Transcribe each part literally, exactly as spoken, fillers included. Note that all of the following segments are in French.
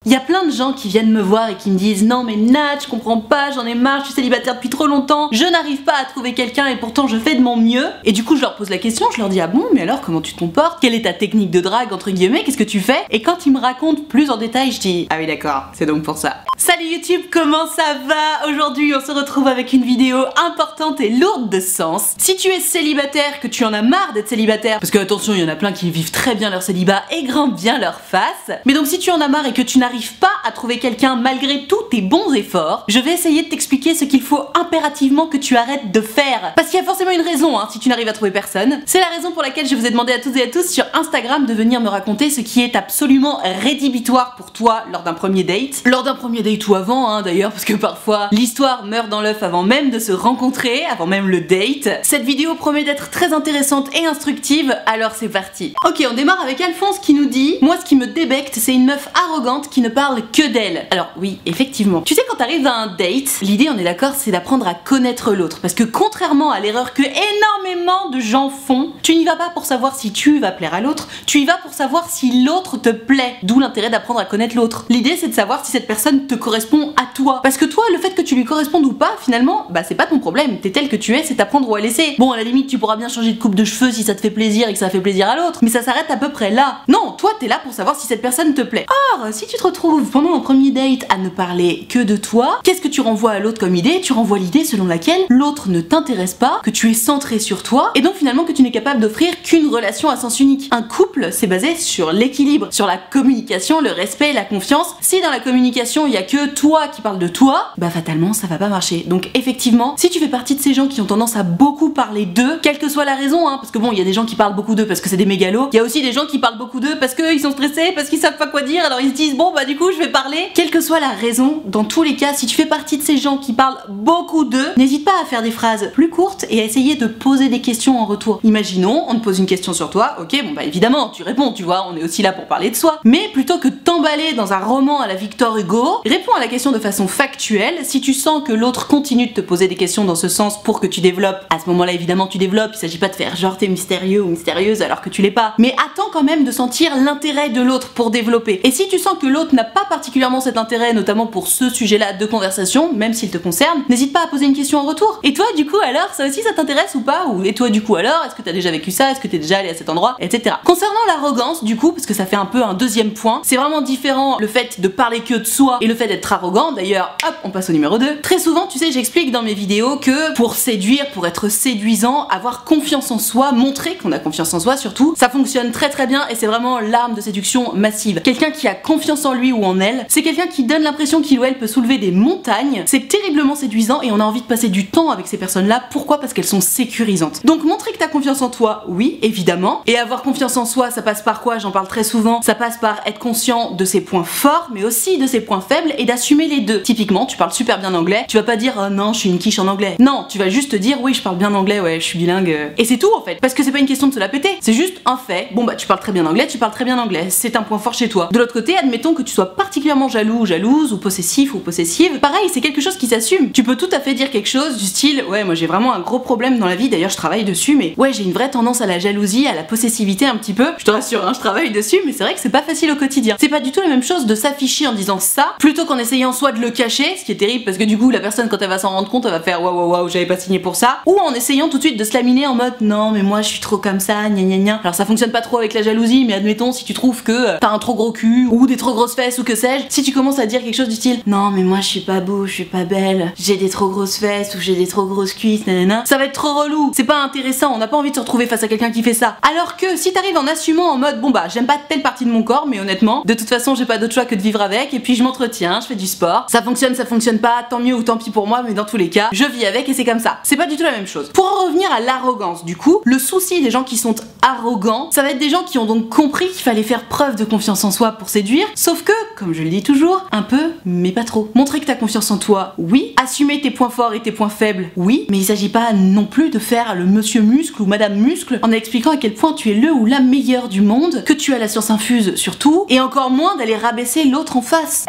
Il y a plein de gens qui viennent me voir et qui me disent non mais Nat, je comprends pas, j'en ai marre, je suis célibataire depuis trop longtemps, je n'arrive pas à trouver quelqu'un et pourtant je fais de mon mieux. Et du coup je leur pose la question, je leur dis ah bon mais alors comment tu te comportes, quelle est ta technique de drague entre guillemets, qu'est-ce que tu fais? Et quand ils me racontent plus en détail, je dis ah oui d'accord, c'est donc pour ça. Salut YouTube, comment ça va? Aujourd'hui on se retrouve avec une vidéo importante et lourde de sens. Si tu es célibataire, que tu en as marre d'être célibataire, parce que attention il y en a plein qui vivent très bien leur célibat et grimpent bien leur face, mais donc si tu en as marre et que tu n'arrives pas à trouver quelqu'un malgré tous tes bons efforts, je vais essayer de t'expliquer ce qu'il faut impérativement que tu arrêtes de faire. Parce qu'il y a forcément une raison hein, si tu n'arrives à trouver personne. C'est la raison pour laquelle je vous ai demandé à toutes et à tous sur Instagram de venir me raconter ce qui est absolument rédhibitoire pour toi lors d'un premier date. Lors d'un premier date ou avant hein, d'ailleurs, parce que parfois l'histoire meurt dans l'œuf avant même de se rencontrer, avant même le date. Cette vidéo promet d'être très intéressante et instructive, alors c'est parti. Ok, on démarre avec Alphonse qui nous dit: moi ce qui me débecte c'est une meuf arrogante qui ne parle que d'elle. Alors oui, effectivement. Tu sais, quand t'arrives à un date, l'idée, on est d'accord, c'est d'apprendre à connaître l'autre. Parce que contrairement à l'erreur que énormément de gens font, tu n'y vas pas pour savoir si tu vas plaire à l'autre, tu y vas pour savoir si l'autre te plaît. D'où l'intérêt d'apprendre à connaître l'autre. L'idée, c'est de savoir si cette personne te correspond à toi. Parce que toi, le fait que tu lui correspondes ou pas, finalement, bah c'est pas ton problème. T'es tel que tu es, c'est t'apprendre ou à laisser. Bon, à la limite, tu pourras bien changer de coupe de cheveux si ça te fait plaisir et que ça fait plaisir à l'autre, mais ça s'arrête à peu près là. Non, toi, t'es là pour savoir si cette personne te plaît. Or, si tu te retrouves pendant un premier date à ne parler que de toi, qu'est-ce que tu renvoies à l'autre comme idée? Tu renvoies l'idée selon laquelle l'autre ne t'intéresse pas, que tu es centré sur toi, et donc finalement que tu n'es capable d'offrir qu'une relation à sens unique. Un couple, c'est basé sur l'équilibre, sur la communication, le respect, la confiance. Si dans la communication, il y a que toi qui parles de toi, bah fatalement, ça va pas marcher. Donc effectivement, si tu fais partie de ces gens qui ont tendance à beaucoup parler d'eux, quelle que soit la raison, hein, parce que bon, il y a des gens qui parlent beaucoup d'eux parce que c'est des mégalos, il y a aussi des gens qui parlent beaucoup d'eux parce qu'ils sont stressés, parce qu'ils savent pas quoi dire, alors ils se disent bon bah du coup je vais parler. Quelle que soit la raison, dans tous les cas, si tu fais partie de ces gens qui parlent beaucoup d'eux, n'hésite pas à faire des phrases plus courtes et à essayer de poser des questions en retour. Imaginons, on te pose une question sur toi, ok, bon bah évidemment tu réponds, tu vois, on est aussi là pour parler de soi, mais plutôt que de t'emballer dans un roman à la Victor Hugo, réponds à la question de façon factuelle. Si tu sens que l'autre continue de te poser des questions dans ce sens pour que tu développes, à ce moment-là évidemment tu développes, il s'agit pas de faire genre t'es mystérieux ou mystérieuse alors que tu l'es pas, mais attends quand même de sentir l'intérêt de l'autre pour développer. Et si tu sens que l'autre n'a pas particulièrement cet intérêt, notamment pour ce sujet-là de conversation, même s'il te concerne, n'hésite pas à poser une question en retour. Et toi du coup alors, ça aussi ça t'intéresse ou pas? Ou et toi du coup alors, est-ce que t'as déjà vécu ça? Est-ce que t'es déjà allé à cet endroit? Etc. Concernant l'arrogance du coup, parce que ça fait un peu un deuxième point, c'est vraiment différent le fait de parler que de soi et le fait d'être arrogant. D'ailleurs, hop, on passe au numéro deux. Très souvent, tu sais, j'explique dans mes vidéos que pour séduire, pour être séduisant, avoir confiance en soi, montrer qu'on a confiance en soi surtout, ça fonctionne très très bien et c'est vraiment l'arme de séduction massive. Quelqu'un qui a confiance en lui ou en elle, c'est quelqu'un qui donne l'impression qu'il ou elle peut soulever des montagnes. C'est terriblement séduisant et on a envie de passer du temps avec ces personnes-là. Pourquoi? Parce qu'elles sont sécurisantes. Donc montrer que t'as confiance en toi, oui, évidemment. Et avoir confiance en soi, ça passe par quoi? J'en parle très souvent. Ça passe par être conscient de ses points forts, mais aussi de ses points faibles et d'assumer les deux. Typiquement, tu parles super bien anglais, tu vas pas dire oh non, je suis une quiche en anglais. Non, tu vas juste te dire oui, je parle bien anglais, ouais, je suis bilingue. Et c'est tout en fait. Parce que c'est pas une question de se la péter. C'est juste un fait. Bon bah tu parles très bien anglais, tu parles très bien anglais. C'est un point fort chez toi. De l'autre côté, admettons que tu sois particulièrement jaloux ou jalouse ou possessif ou possessive. Pareil, c'est quelque chose qui s'assume. Tu peux tout à fait dire quelque chose du style ouais, moi j'ai vraiment un gros problème dans la vie, d'ailleurs je travaille dessus, mais ouais, j'ai une vraie tendance à la jalousie, à la possessivité un petit peu. Je te rassure, hein, je travaille dessus, mais c'est vrai que c'est pas facile au quotidien. C'est pas du tout la même chose de s'afficher en disant ça, plutôt qu'en essayant soit de le cacher, ce qui est terrible parce que du coup la personne quand elle va s'en rendre compte, elle va faire waouh waouh waouh, j'avais pas signé pour ça, ou en essayant tout de suite de se laminer en mode non mais moi je suis trop comme ça, gna gna gna. Alors ça fonctionne pas trop avec la jalousie, mais admettons si tu trouves que euh, t'as un trop gros cul ou des trop grosses fesses ou que sais-je, si tu commences à dire quelque chose du style non mais moi je suis pas beau, je suis pas belle, j'ai des trop grosses fesses ou j'ai des trop grosses cuisses, nanana, ça va être trop relou, c'est pas intéressant, on n'a pas envie de se retrouver face à quelqu'un qui fait ça. Alors que si t'arrives en assumant en mode bon bah j'aime pas telle partie de mon corps, mais honnêtement de toute façon j'ai pas d'autre choix que de vivre avec et puis je m'entretiens, je fais du sport, ça fonctionne, ça fonctionne pas, tant mieux ou tant pis pour moi, mais dans tous les cas je vis avec et c'est comme ça. C'est pas du tout la même chose. Pour en revenir à l'arrogance du coup, le souci des gens qui sont arrogants, ça va être des gens qui ont donc compris qu'il fallait faire preuve de confiance en soi pour séduire, sauf que, comme je le dis toujours, un peu mais pas trop. Montrer que t'as confiance en toi, oui, assumer tes points forts et tes points faibles, oui, mais il s'agit pas non plus de faire le monsieur muscle ou madame muscle en expliquant à quel point tu es le ou la meilleure du monde, que tu as la science infuse sur tout, et encore moins d'aller rabaisser l'autre en face. Être arrogant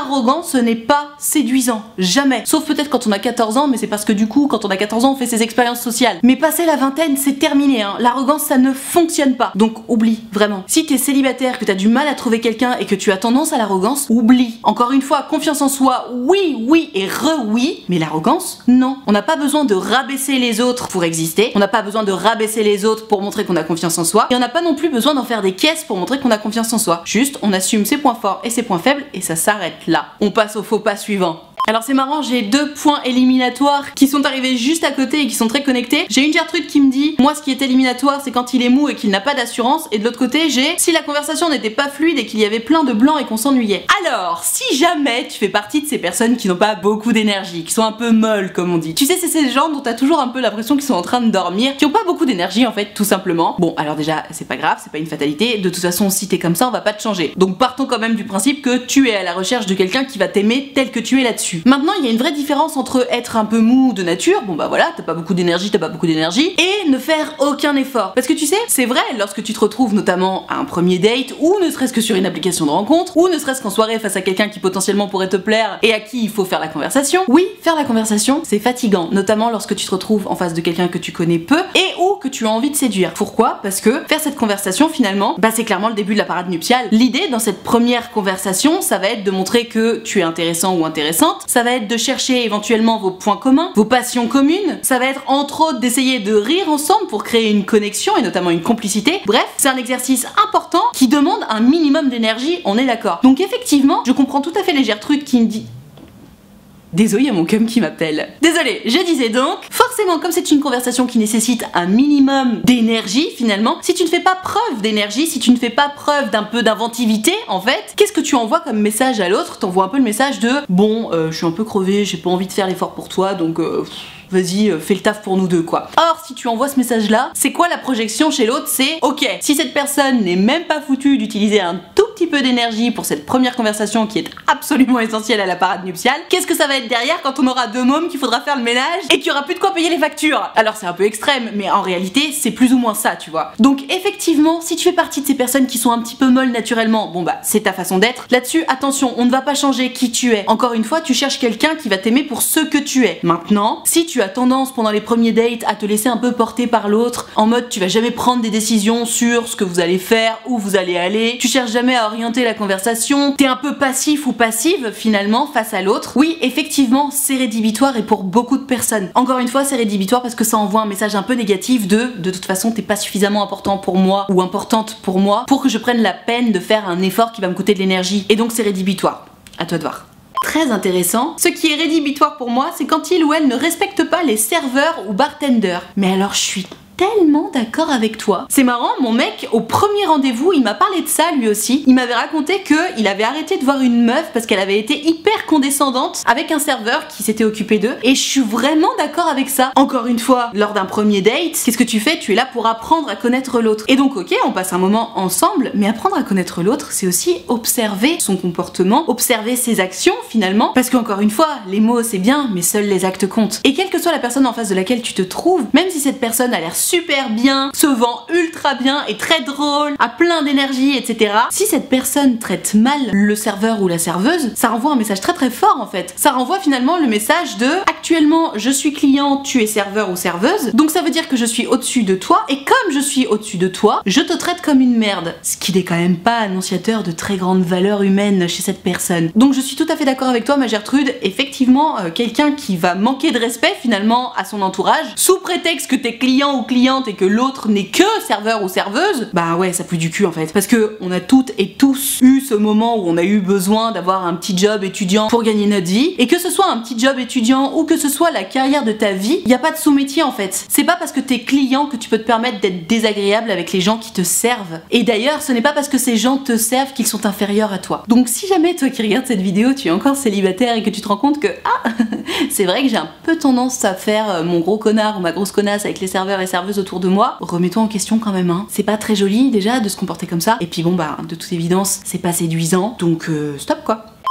arrogant, ce n'est pas séduisant, jamais. Sauf peut-être quand on a quatorze ans, mais c'est parce que du coup, quand on a quatorze ans, on fait ses expériences sociales. Mais passer la vingtaine, c'est terminé, hein. L'arrogance, ça ne fonctionne pas. Donc oublie, vraiment. Si t'es célibataire, que t'as du mal à trouver quelqu'un et que tu as tendance à l'arrogance, oublie. Encore une fois, confiance en soi, oui, oui et re-oui, mais l'arrogance, non. On n'a pas besoin de rabaisser les autres pour exister, on n'a pas besoin de rabaisser les autres pour montrer qu'on a confiance en soi, et on n'a pas non plus besoin d'en faire des caisses pour montrer qu'on a confiance en soi. Juste, on assume ses points forts et ses points faibles, et ça s'arrête là. On passe au faux pas suivant. Alors c'est marrant, j'ai deux points éliminatoires qui sont arrivés juste à côté et qui sont très connectés. J'ai une Gertrude qui me dit, moi ce qui est éliminatoire c'est quand il est mou et qu'il n'a pas d'assurance, et de l'autre côté j'ai, si la conversation n'était pas fluide et qu'il y avait plein de blancs et qu'on s'ennuyait. Alors, si jamais tu fais partie de ces personnes qui n'ont pas beaucoup d'énergie, qui sont un peu molles comme on dit, tu sais c'est ces gens dont t'as toujours un peu l'impression qu'ils sont en train de dormir, qui ont pas beaucoup d'énergie en fait tout simplement. Bon alors déjà c'est pas grave, c'est pas une fatalité, de toute façon si t'es comme ça on va pas te changer. Donc partons quand même du principe que tu es à la recherche de quelqu'un qui va t'aimer tel que tu es là-dessus. Maintenant il y a une vraie différence entre être un peu mou de nature, bon bah voilà, t'as pas beaucoup d'énergie, t'as pas beaucoup d'énergie, et ne faire aucun effort. Parce que tu sais, c'est vrai, lorsque tu te retrouves notamment à un premier date, ou ne serait-ce que sur une application de rencontre, ou ne serait-ce qu'en soirée face à quelqu'un qui potentiellement pourrait te plaire et à qui il faut faire la conversation, oui, faire la conversation, c'est fatigant, notamment lorsque tu te retrouves en face de quelqu'un que tu connais peu et ou que tu as envie de séduire. Pourquoi? Parce que faire cette conversation finalement, bah c'est clairement le début de la parade nuptiale. L'idée dans cette première conversation, ça va être de montrer que tu es intéressant ou intéressante, ça va être de chercher éventuellement vos points communs, vos passions communes, ça va être entre autres d'essayer de rire ensemble pour créer une connexion et notamment une complicité. Bref, c'est un exercice important qui demande un minimum d'énergie, on est d'accord. Donc effectivement, je comprends tout à fait les Gertrudes qui me disent... Désolé, il y a mon cum qui m'appelle. Désolé, je disais donc, forcément comme c'est une conversation qui nécessite un minimum d'énergie finalement, si tu ne fais pas preuve d'énergie, si tu ne fais pas preuve d'un peu d'inventivité en fait, qu'est-ce que tu envoies comme message à l'autre? T'envoies un peu le message de bon, euh, je suis un peu crevée, j'ai pas envie de faire l'effort pour toi donc... Euh, vas-y, fais le taf pour nous deux quoi. Or, si tu envoies ce message là, c'est quoi la projection chez l'autre? C'est ok, si cette personne n'est même pas foutue d'utiliser un tout petit peu d'énergie pour cette première conversation qui est absolument essentielle à la parade nuptiale, qu'est-ce que ça va être derrière quand on aura deux mômes qu'il faudra faire le ménage et qu'il y aura plus de quoi payer les factures? Alors c'est un peu extrême, mais en réalité c'est plus ou moins ça, tu vois. Donc effectivement, si tu fais partie de ces personnes qui sont un petit peu molles naturellement, bon bah c'est ta façon d'être. Là-dessus, attention, on ne va pas changer qui tu es. Encore une fois, tu cherches quelqu'un qui va t'aimer pour ce que tu es. Maintenant, si tu Tu as tendance pendant les premiers dates à te laisser un peu porter par l'autre, en mode tu vas jamais prendre des décisions sur ce que vous allez faire, où vous allez aller, tu cherches jamais à orienter la conversation, t'es un peu passif ou passive finalement face à l'autre, oui effectivement c'est rédhibitoire et pour beaucoup de personnes. Encore une fois c'est rédhibitoire parce que ça envoie un message un peu négatif de de toute façon t'es pas suffisamment important pour moi ou importante pour moi pour que je prenne la peine de faire un effort qui va me coûter de l'énergie, et donc c'est rédhibitoire. À toi de voir. Très intéressant. Ce qui est rédhibitoire pour moi, c'est quand il ou elle ne respecte pas les serveurs ou bartenders. Mais alors je suis tellement d'accord avec toi. C'est marrant, mon mec, au premier rendez-vous, il m'a parlé de ça lui aussi. Il m'avait raconté que il avait arrêté de voir une meuf parce qu'elle avait été hyper condescendante avec un serveur qui s'était occupé d'eux. Et je suis vraiment d'accord avec ça. Encore une fois, lors d'un premier date, qu'est-ce que tu fais? Tu es là pour apprendre à connaître l'autre. Et donc ok, on passe un moment ensemble, mais apprendre à connaître l'autre, c'est aussi observer son comportement, observer ses actions finalement. Parce qu'encore une fois, les mots c'est bien, mais seuls les actes comptent. Et quelle que soit la personne en face de laquelle tu te trouves, même si cette personne a l'air super bien, se vend ultra bien, est très drôle, a plein d'énergie, et cetera. Si cette personne traite mal le serveur ou la serveuse, ça renvoie un message très très fort en fait. Ça renvoie finalement le message de actuellement je suis client, tu es serveur ou serveuse, donc ça veut dire que je suis au-dessus de toi, et comme je suis au-dessus de toi, je te traite comme une merde. Ce qui n'est quand même pas annonciateur de très grande valeur humaine chez cette personne. Donc je suis tout à fait d'accord avec toi ma Gertrude, effectivement euh, quelqu'un qui va manquer de respect finalement à son entourage, sous prétexte que t'es client ou client et que l'autre n'est que serveur ou serveuse, bah ouais ça pue du cul en fait. Parce que on a toutes et tous eu ce moment où on a eu besoin d'avoir un petit job étudiant pour gagner notre vie, et que ce soit un petit job étudiant ou que ce soit la carrière de ta vie, il y a pas de sous-métier en fait. C'est pas parce que t'es client que tu peux te permettre d'être désagréable avec les gens qui te servent. Et d'ailleurs ce n'est pas parce que ces gens te servent qu'ils sont inférieurs à toi. Donc si jamais toi qui regardes cette vidéo tu es encore célibataire et que tu te rends compte que ah c'est vrai que j'ai un peu tendance à faire mon gros connard ou ma grosse connasse avec les serveurs et serveuses autour de moi, remets-toi en question quand même hein. C'est pas très joli déjà de se comporter comme ça, et puis bon bah de toute évidence c'est pas séduisant, donc euh, stop quoi.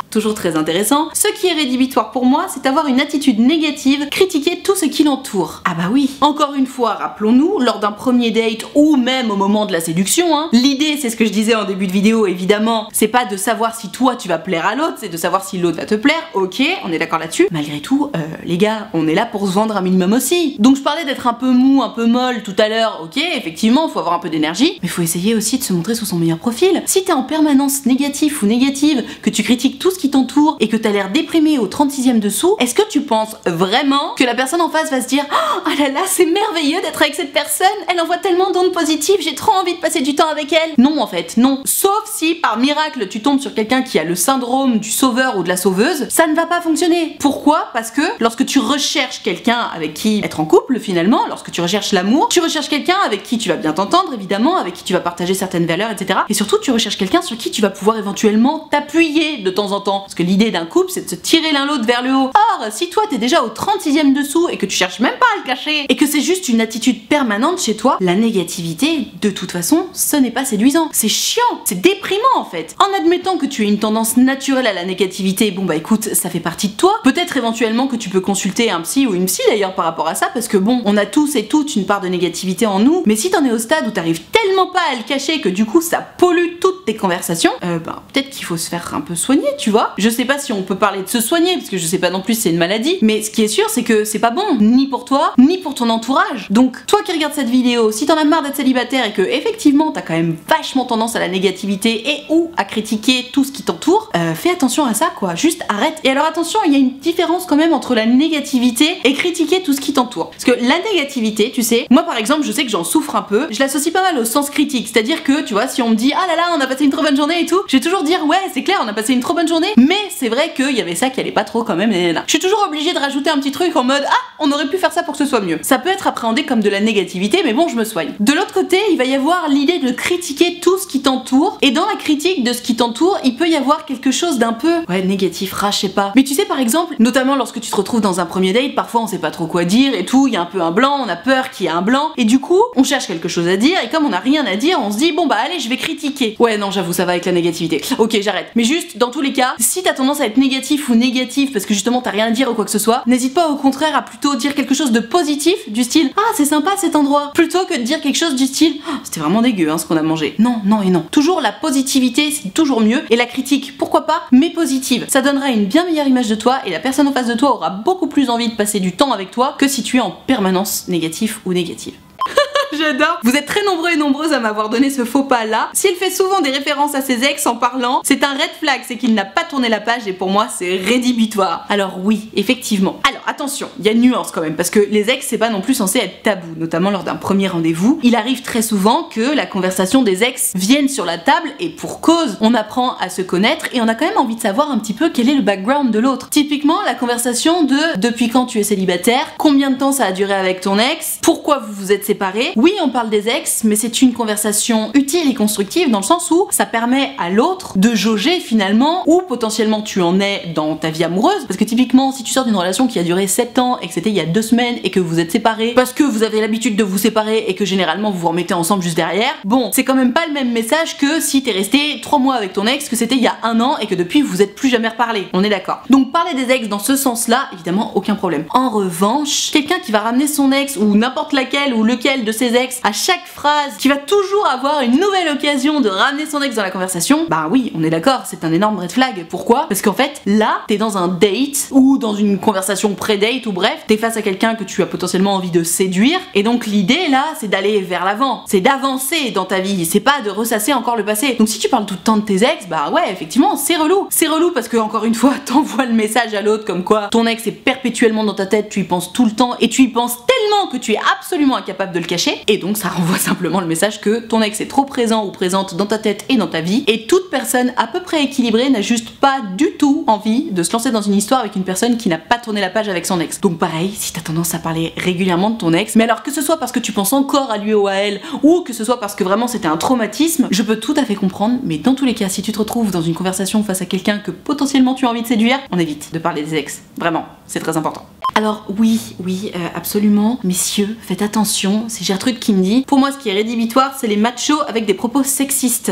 toujours très intéressant. Ce qui est rédhibitoire pour moi, c'est avoir une attitude négative, critiquer tout ce qui l'entoure. Ah bah oui. Encore une fois, rappelons-nous, lors d'un premier date ou même au moment de la séduction, hein, l'idée, c'est ce que je disais en début de vidéo, évidemment, c'est pas de savoir si toi tu vas plaire à l'autre, c'est de savoir si l'autre va te plaire. Ok, on est d'accord là-dessus. Malgré tout, euh, les gars, on est là pour se vendre un minimum aussi. Donc je parlais d'être un peu mou, un peu molle tout à l'heure. Ok, effectivement, faut avoir un peu d'énergie, mais faut essayer aussi de se montrer sous son meilleur profil. Si t'es en permanence négatif ou négative, que tu critiques tout ce qui t'entoure et que t'as l'air déprimé au trente-sixième dessous, est-ce que tu penses vraiment que la personne en face va se dire oh là là, c'est merveilleux d'être avec cette personne, elle envoie tellement d'ondes positives, j'ai trop envie de passer du temps avec elle? Non, en fait, non. Sauf si par miracle tu tombes sur quelqu'un qui a le syndrome du sauveur ou de la sauveuse, ça ne va pas fonctionner. Pourquoi? Parce que lorsque tu recherches quelqu'un avec qui être en couple finalement, lorsque tu recherches l'amour, tu recherches quelqu'un avec qui tu vas bien t'entendre évidemment, avec qui tu vas partager certaines valeurs, et cetera. Et surtout tu recherches quelqu'un sur qui tu vas pouvoir éventuellement t'appuyer de temps en temps. Parce que l'idée d'un couple, c'est de se tirer l'un l'autre vers le haut. Or, si toi t'es déjà au trente-sixième dessous et que tu cherches même pas à le cacher, et que c'est juste une attitude permanente chez toi, la négativité, de toute façon, ce n'est pas séduisant. C'est chiant, c'est déprimant en fait. En admettant que tu aies une tendance naturelle à la négativité, bon bah écoute, ça fait partie de toi. Peut-être éventuellement que tu peux consulter un psy ou une psy d'ailleurs par rapport à ça, parce que bon, on a tous et toutes une part de négativité en nous, mais si t'en es au stade où t'arrives tellement pas à le cacher que du coup ça pollue toutes tes conversations, euh, bah peut-être qu'il faut se faire un peu soigner, tu vois. Je sais pas si on peut parler de se soigner, parce que je sais pas non plus si c'est une maladie, mais ce qui est sûr c'est que c'est pas bon, ni pour toi, ni pour ton entourage. Donc toi qui regardes cette vidéo, si t'en as marre d'être célibataire et que effectivement t'as quand même vachement tendance à la négativité et ou à critiquer tout ce qui t'entoure, euh, fais attention à ça quoi, juste arrête. Et alors attention, il y a une différence quand même entre la négativité et critiquer tout ce qui t'entoure. Parce que la négativité, tu sais, moi par exemple je sais que j'en souffre un peu, je l'associe pas mal au sens critique, c'est-à-dire que tu vois, si on me dit ah là là on a passé une trop bonne journée et tout, je vais toujours dire ouais c'est clair on a passé une trop bonne journée, mais c'est vrai qu'il y avait ça qui allait pas trop quand même, et là. Je suis toujours obligée de rajouter un petit truc en mode ah on aurait pu faire ça pour que ce soit mieux. Ça peut être appréhendé comme de la négativité, mais bon je me soigne. De l'autre côté, il va y avoir l'idée de critiquer tout ce qui t'entoure, et dans la critique de ce qui t'entoure, il peut y avoir quelque chose d'un peu ouais négatif, rah, je sais pas. Mais tu sais par exemple, notamment lorsque tu te retrouves dans un premier date, parfois on sait pas trop quoi dire et tout, il y a un peu un blanc, on a peur qu'il y ait un blanc, et du coup on cherche quelque chose à dire, et comme on a rien à dire, on se dit bon bah allez je vais critiquer. Ouais non j'avoue ça va avec la négativité. Ok j'arrête. Mais juste dans tous les cas, si t'as tendance à être négatif ou négatif parce que justement t'as rien à dire ou quoi que ce soit, n'hésite pas au contraire à plutôt dire quelque chose de positif, du style ah c'est sympa cet endroit, plutôt que de dire quelque chose du style oh, c'était vraiment dégueu hein, ce qu'on a mangé. Non non et non. Toujours la positivité c'est toujours mieux, et la critique pourquoi pas, mais positive. Ça donnera une bien meilleure image de toi, et la personne en face de toi aura beaucoup plus envie de passer du temps avec toi que si tu es en permanence négatif ou négative. J'adore. Vous êtes très nombreux et nombreuses à m'avoir donné ce faux pas là. S'il fait souvent des références à ses ex en parlant, c'est un red flag, c'est qu'il n'a pas tourné la page, et pour moi c'est rédhibitoire. Alors oui, effectivement. Alors attention, il y a une nuance quand même, parce que les ex c'est pas non plus censé être tabou, notamment lors d'un premier rendez-vous. Il arrive très souvent que la conversation des ex vienne sur la table, et pour cause, on apprend à se connaître et on a quand même envie de savoir un petit peu quel est le background de l'autre. Typiquement la conversation de depuis quand tu es célibataire, combien de temps ça a duré avec ton ex, pourquoi vous vous êtes séparés. Oui, on parle des ex, mais c'est une conversation utile et constructive dans le sens où ça permet à l'autre de jauger finalement où potentiellement tu en es dans ta vie amoureuse. Parce que typiquement, si tu sors d'une relation qui a duré sept ans et que c'était il y a deux semaines et que vous êtes séparés parce que vous avez l'habitude de vous séparer et que généralement vous vous remettez ensemble juste derrière, bon, c'est quand même pas le même message que si t'es resté trois mois avec ton ex, que c'était il y a un an et que depuis vous êtes plus jamais reparlé. On est d'accord. Donc parler des ex dans ce sens-là, évidemment, aucun problème. En revanche, quelqu'un qui va ramener son ex ou n'importe laquelle ou lequel de ses ex à chaque phrase, qui va toujours avoir une nouvelle occasion de ramener son ex dans la conversation, bah oui, on est d'accord, c'est un énorme red flag. Pourquoi? Parce qu'en fait, là, t'es dans un date ou dans une conversation pré-date ou bref, t'es face à quelqu'un que tu as potentiellement envie de séduire, et donc l'idée là, c'est d'aller vers l'avant, c'est d'avancer dans ta vie, c'est pas de ressasser encore le passé. Donc si tu parles tout le temps de tes ex, bah ouais, effectivement, c'est relou. C'est relou parce que encore une fois, t'envoies le message à l'autre comme quoi ton ex est perpétuellement dans ta tête, tu y penses tout le temps et tu y penses tellement que tu es absolument incapable de le cacher, et donc ça renvoie simplement le message que ton ex est trop présent ou présente dans ta tête et dans ta vie, et toute personne à peu près équilibrée n'a juste pas du tout envie de se lancer dans une histoire avec une personne qui n'a pas tourné la page avec son ex. Donc pareil, si t'as tendance à parler régulièrement de ton ex, mais alors que ce soit parce que tu penses encore à lui ou à elle, ou que ce soit parce que vraiment c'était un traumatisme, je peux tout à fait comprendre, mais dans tous les cas, si tu te retrouves dans une conversation face à quelqu'un que potentiellement tu as envie de séduire, on évite de parler des ex. Vraiment, c'est très important. Alors oui, oui, euh, absolument, messieurs, faites attention, c'est Gertrude qui me dit, pour moi ce qui est rédhibitoire, c'est les machos avec des propos sexistes. Alors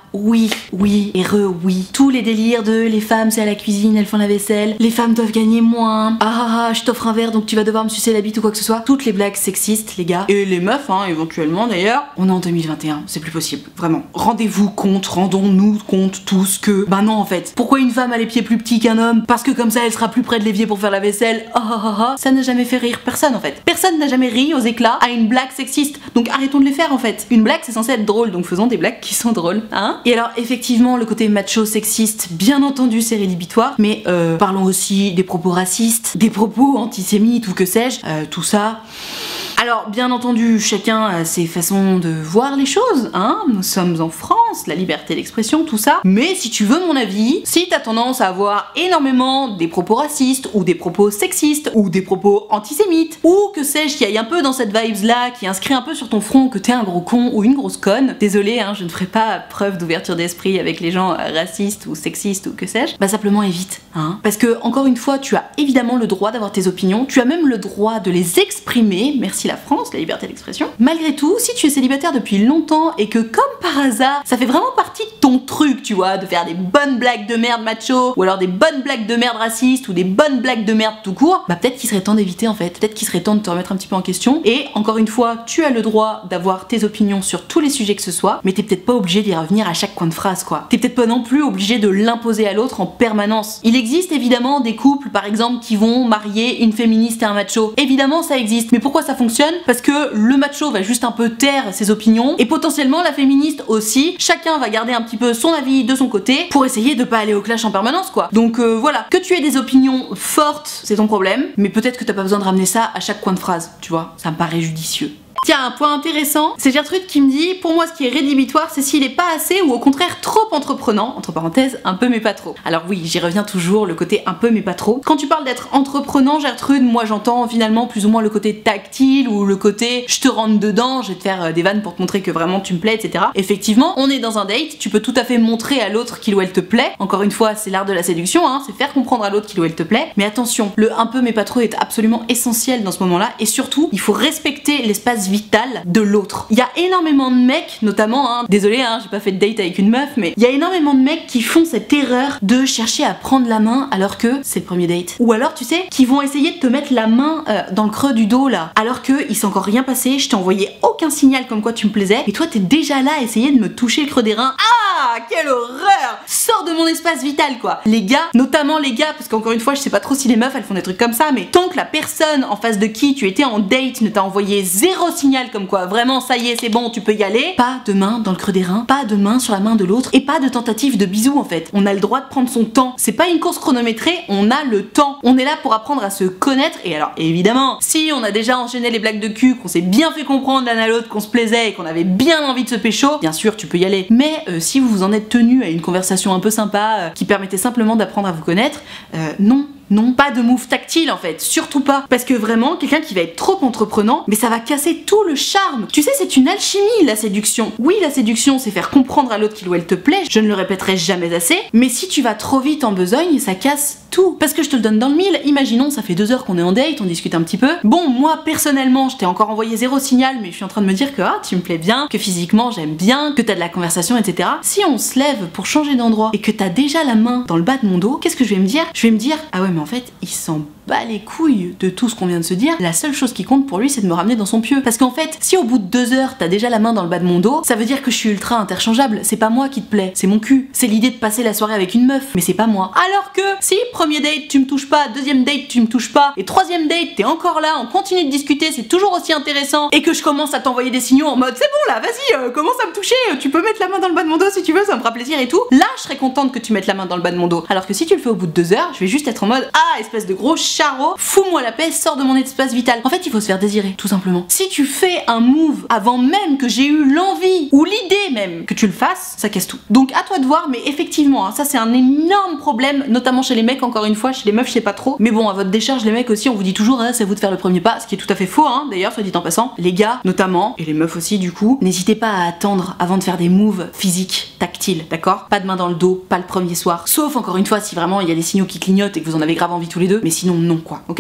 oui, oui, et re, oui. Tous les délires de les femmes c'est à la cuisine, elles font la vaisselle, les femmes doivent gagner moins, ah ah ah, je t'offre un verre donc tu vas devoir me sucer la bite ou quoi que ce soit. Toutes les blagues sexistes, les gars, et les meufs, hein, éventuellement d'ailleurs. On est en deux mille vingt et un, c'est plus possible, vraiment. Rendez-vous compte, rendons-nous compte tous que, bah non en fait, pourquoi une femme a les pieds plus petits qu'un homme? Parce que comme ça elle sera plus près de l'évier pour faire la vaisselle, ah ah ah ah. Ça n'a jamais fait rire personne en fait. Personne n'a jamais ri aux éclats à une blague sexiste, donc arrêtons de les faire en fait. Une blague c'est censé être drôle, donc faisons des blagues qui sont drôles, hein. Et alors effectivement le côté macho sexiste, bien entendu c'est rédhibitoire, mais euh, parlons aussi des propos racistes, des propos antisémites ou que sais-je, euh, tout ça. Alors, bien entendu, chacun a ses façons de voir les choses, hein. Nous sommes en France, la liberté d'expression, tout ça. Mais si tu veux mon avis, si t'as tendance à avoir énormément des propos racistes, ou des propos sexistes, ou des propos antisémites, ou que sais-je, qui aille un peu dans cette vibes-là, qui inscrit un peu sur ton front que t'es un gros con ou une grosse conne, désolé, hein, je ne ferai pas preuve d'ouverture d'esprit avec les gens racistes ou sexistes ou que sais-je, bah simplement évite, hein. Parce que, encore une fois, tu as évidemment le droit d'avoir tes opinions, tu as même le droit de les exprimer, merci la France, la liberté d'expression. Malgré tout, si tu es célibataire depuis longtemps et que comme par hasard, ça fait vraiment partie de ton truc, tu vois, de faire des bonnes blagues de merde macho, ou alors des bonnes blagues de merde racistes, ou des bonnes blagues de merde tout court, bah peut-être qu'il serait temps d'éviter en fait, peut-être qu'il serait temps de te remettre un petit peu en question. Et encore une fois, tu as le droit d'avoir tes opinions sur tous les sujets que ce soit, mais t'es peut-être pas obligé d'y revenir à chaque coin de phrase quoi. T'es peut-être pas non plus obligé de l'imposer à l'autre en permanence. Il existe évidemment des couples par exemple qui vont marier une féministe et un macho. Évidemment ça existe, mais pourquoi ça fonctionne? Parce que le macho va juste un peu taire ses opinions et potentiellement la féministe aussi. Chacun va garder un petit peu son avis de son côté pour essayer de pas aller au clash en permanence quoi. Donc euh, voilà, que tu aies des opinions fortes, c'est ton problème, mais peut-être que t'as pas besoin de ramener ça à chaque coin de phrase, tu vois, ça me paraît judicieux. Tiens, un point intéressant, c'est Gertrude qui me dit, pour moi ce qui est rédhibitoire c'est s'il est pas assez ou au contraire trop entreprenant, entre parenthèses, un peu mais pas trop. Alors oui, j'y reviens toujours, le côté un peu mais pas trop. Quand tu parles d'être entreprenant, Gertrude, moi j'entends finalement plus ou moins le côté tactile ou le côté je te rentre dedans, je vais te faire des vannes pour te montrer que vraiment tu me plais, et cetera. Effectivement, on est dans un date, tu peux tout à fait montrer à l'autre qu'il ou elle te plaît. Encore une fois, c'est l'art de la séduction, hein, c'est faire comprendre à l'autre qu'il ou elle te plaît. Mais attention, le un peu mais pas trop est absolument essentiel dans ce moment-là et surtout, il faut respecter l'espace vital de l'autre. Il y a énormément de mecs, notamment, hein, désolé, hein, j'ai pas fait de date avec une meuf, mais il y a énormément de mecs qui font cette erreur de chercher à prendre la main alors que c'est le premier date. Ou alors, tu sais, qui vont essayer de te mettre la main euh, dans le creux du dos là, alors que il s'est encore rien passé, je t'ai envoyé aucun signal comme quoi tu me plaisais, et toi t'es déjà là à essayer de me toucher le creux des reins. Ah, quelle horreur! Sors de mon espace vital quoi. Les gars, notamment les gars, parce qu'encore une fois, je sais pas trop si les meufs elles font des trucs comme ça, mais tant que la personne en face de qui tu étais en date ne t'a envoyé zéro signal comme quoi vraiment ça y est c'est bon tu peux y aller, pas de main dans le creux des reins, pas de main sur la main de l'autre et pas de tentative de bisous en fait. On a le droit de prendre son temps, c'est pas une course chronométrée, on a le temps, on est là pour apprendre à se connaître. Et alors évidemment si on a déjà enchaîné les blagues de cul, qu'on s'est bien fait comprendre l'un à l'autre, qu'on se plaisait et qu'on avait bien envie de se pécho, bien sûr tu peux y aller. Mais euh, si vous vous en êtes tenu à une conversation un peu sympa euh, qui permettait simplement d'apprendre à vous connaître, euh, non. Non, pas de move tactile en fait, surtout pas. Parce que vraiment, quelqu'un qui va être trop entreprenant, mais ça va casser tout le charme. Tu sais, c'est une alchimie la séduction. Oui, la séduction, c'est faire comprendre à l'autre qu'il ou elle te plaît, je ne le répéterai jamais assez, mais si tu vas trop vite en besogne, ça casse tout. Parce que je te le donne dans le mille, imaginons, ça fait deux heures qu'on est en date, on discute un petit peu. Bon, moi, personnellement, je t'ai encore envoyé zéro signal, mais je suis en train de me dire que ah, tu me plais bien, que physiquement j'aime bien, que t'as de la conversation, et cetera. Si on se lève pour changer d'endroit et que t'as déjà la main dans le bas de mon dos, qu'est-ce que je vais me dire? Je vais me dire, ah ouais, mais en fait, il s'en bat les couilles de tout ce qu'on vient de se dire. La seule chose qui compte pour lui, c'est de me ramener dans son pieu. Parce qu'en fait, si au bout de deux heures, t'as déjà la main dans le bas de mon dos, ça veut dire que je suis ultra interchangeable. C'est pas moi qui te plaît, c'est mon cul. C'est l'idée de passer la soirée avec une meuf, mais c'est pas moi. Alors que si premier date, tu me touches pas, deuxième date, tu me touches pas, et troisième date, t'es encore là, on continue de discuter, c'est toujours aussi intéressant, et que je commence à t'envoyer des signaux en mode c'est bon là, vas-y, euh, commence à me toucher, tu peux mettre la main dans le bas de mon dos si tu veux, ça me fera plaisir et tout. Là, je serais contente que tu mettes la main dans le bas de mon dos. Alors que si tu le fais au bout de deux heures, je vais juste être en mode ah, espèce de gros charreau, fous-moi la paix, sors de mon espace vital. En fait, il faut se faire désirer, tout simplement. Si tu fais un move avant même que j'ai eu l'envie ou l'idée même que tu le fasses, ça casse tout. Donc à toi de voir, mais effectivement, hein, ça c'est un énorme problème, notamment chez les mecs, encore une fois, chez les meufs, je sais pas trop. Mais bon, à votre décharge, les mecs aussi, on vous dit toujours, ah, c'est à vous de faire le premier pas, ce qui est tout à fait faux, hein, d'ailleurs, soit dit en passant. Les gars, notamment, et les meufs aussi, du coup, n'hésitez pas à attendre avant de faire des moves physiques, tactiles, d'accord? Pas de main dans le dos, pas le premier soir. Sauf, encore une fois, si vraiment il y a des signaux qui clignotent et que vous en avez grave envie tous les deux, mais sinon, non, quoi, ok?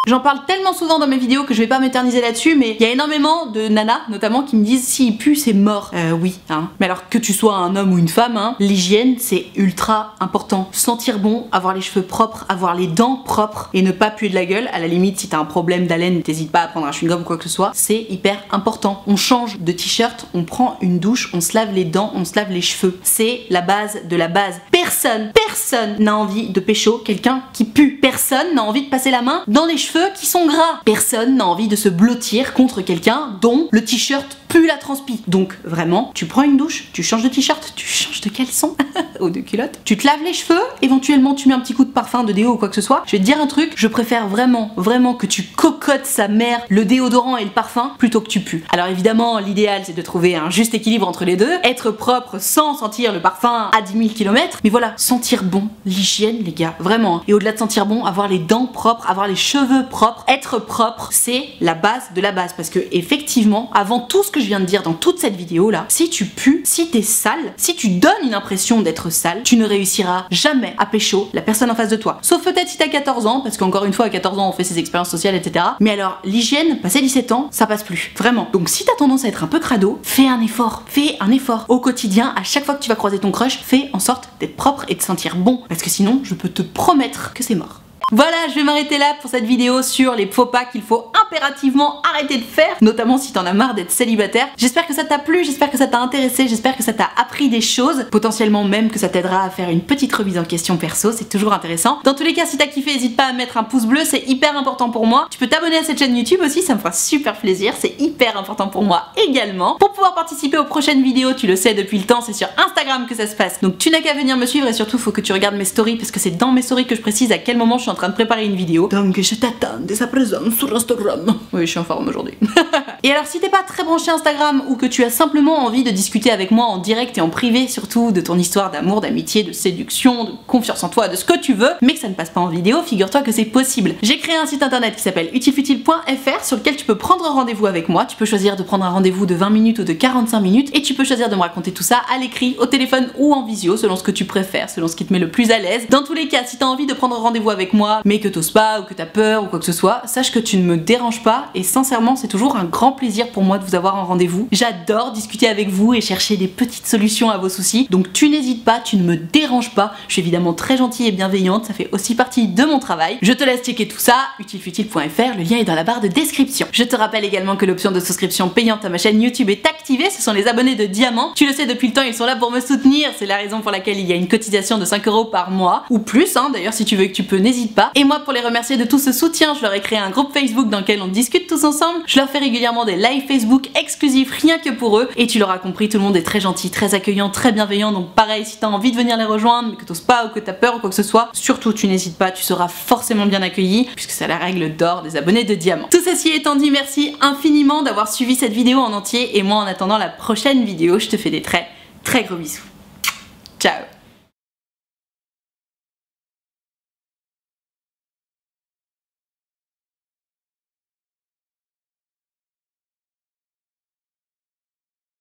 J'en parle tellement souvent dans mes vidéos que je vais pas m'éterniser là-dessus, mais il y a énormément de nanas, notamment, qui me disent s'il pue, c'est mort. Euh, oui, hein. Mais alors que tu sois un homme ou une femme, hein, l'hygiène, c'est ultra important. Sentir bon, avoir les cheveux propres, avoir les dents propres et ne pas puer de la gueule. À la limite, si t'as un problème d'haleine, t'hésites pas à prendre un chewing-gum ou quoi que ce soit. C'est hyper important. On change de t-shirt, on prend une douche, on se lave les dents, on se lave les cheveux. C'est la base de la base. Personne, personne n'a envie de pécho quelqu'un qui pue. Personne n'a envie de passer la main dans les cheveux qui sont gras. Personne n'a envie de se blottir contre quelqu'un dont le t-shirt pue la transpi. Donc vraiment, tu prends une douche, tu changes de t-shirt, tu changes de caleçon ou de culotte, tu te laves les cheveux, éventuellement tu mets un petit coup de parfum, de déo ou quoi que ce soit. Je vais te dire un truc, je préfère vraiment, vraiment que tu cocottes sa mère, le déodorant et le parfum, plutôt que tu pues. Alors évidemment, l'idéal c'est de trouver un juste équilibre entre les deux, être propre sans sentir le parfum à dix mille kilomètres, mais voilà, sentir bon, l'hygiène les gars, vraiment. Et au-delà de sentir bon, avoir les dents propres, avoir les cheveux propres, être propre, c'est la base de la base, parce que effectivement, avant tout ce que je viens de dire dans toute cette vidéo là, si tu pues, si t'es sale, si tu donnes une impression d'être sale, tu ne réussiras jamais à pécho la personne en face de toi. Sauf peut-être si t'as quatorze ans, parce qu'encore une fois à quatorze ans on fait ses expériences sociales, et cetera. Mais alors l'hygiène, passé dix-sept ans, ça passe plus. Vraiment. Donc si t'as tendance à être un peu crado, fais un effort. Fais un effort. Au quotidien, à chaque fois que tu vas croiser ton crush, fais en sorte d'être propre et de sentir bon. Parce que sinon, je peux te promettre que c'est mort. Voilà, je vais m'arrêter là pour cette vidéo sur les faux pas qu'il faut impérativement arrêter de faire, notamment si t'en as marre d'être célibataire. J'espère que ça t'a plu, j'espère que ça t'a intéressé, j'espère que ça t'a appris des choses, potentiellement même que ça t'aidera à faire une petite remise en question perso, c'est toujours intéressant. Dans tous les cas, si t'as kiffé, n'hésite pas à mettre un pouce bleu, c'est hyper important pour moi. Tu peux t'abonner à cette chaîne YouTube aussi, ça me fera super plaisir, c'est hyper important pour moi également. Pour pouvoir participer aux prochaines vidéos, tu le sais depuis le temps, c'est sur Instagram que ça se passe. Donc tu n'as qu'à venir me suivre et surtout faut que tu regardes mes stories parce que c'est dans mes stories que je précise à quel moment je suis en train de préparer une vidéo. Donc je t'attends dès sa présence sur Instagram. Oui, je suis en forme aujourd'hui. Et alors si t'es pas très branché Instagram ou que tu as simplement envie de discuter avec moi en direct et en privé surtout de ton histoire d'amour, d'amitié, de séduction, de confiance en toi, de ce que tu veux, mais que ça ne passe pas en vidéo, figure-toi que c'est possible. J'ai créé un site internet qui s'appelle utilefutile point f r sur lequel tu peux prendre rendez-vous avec moi. Tu peux choisir de prendre un rendez-vous de vingt minutes ou de quarante-cinq minutes et tu peux choisir de me raconter tout ça à l'écrit, au téléphone ou en visio selon ce que tu préfères, selon ce qui te met le plus à l'aise. Dans tous les cas, si t'as envie de prendre rendez-vous avec moi mais que t'oses pas ou que t'as peur ou quoi que ce soit, sache que tu ne me déranges pas et sincèrement c'est toujours un grand plaisir pour moi de vous avoir en rendez-vous. J'adore discuter avec vous et chercher des petites solutions à vos soucis, donc tu n'hésites pas, tu ne me déranges pas, je suis évidemment très gentille et bienveillante, ça fait aussi partie de mon travail. Je te laisse checker tout ça, utilefutile point f r, le lien est dans la barre de description. Je te rappelle également que l'option de souscription payante à ma chaîne YouTube est activée, ce sont les abonnés de Diamant. Tu le sais depuis le temps, ils sont là pour me soutenir, c'est la raison pour laquelle il y a une cotisation de cinq euros par mois, ou plus hein, d'ailleurs si tu veux que tu peux, n'hésite pas. Et moi pour les remercier de tout ce soutien, je leur ai créé un groupe Facebook dans lequel on discute tous ensemble, je leur fais régulièrement des lives Facebook exclusifs rien que pour eux, et tu l'auras compris, tout le monde est très gentil, très accueillant, très bienveillant, donc pareil, si t'as envie de venir les rejoindre, mais que t'oses pas ou que t'as peur ou quoi que ce soit, surtout tu n'hésites pas, tu seras forcément bien accueilli, puisque c'est la règle d'or des abonnés de Diamant. Tout ceci étant dit, merci infiniment d'avoir suivi cette vidéo en entier, et moi en attendant la prochaine vidéo, je te fais des très très gros bisous. Ciao.